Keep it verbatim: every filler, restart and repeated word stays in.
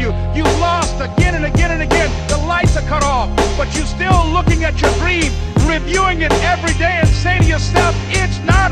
you. You've lost again and again and again. The lights are cut off, but you're still looking at your dream, reviewing it every day and saying to yourself, it's not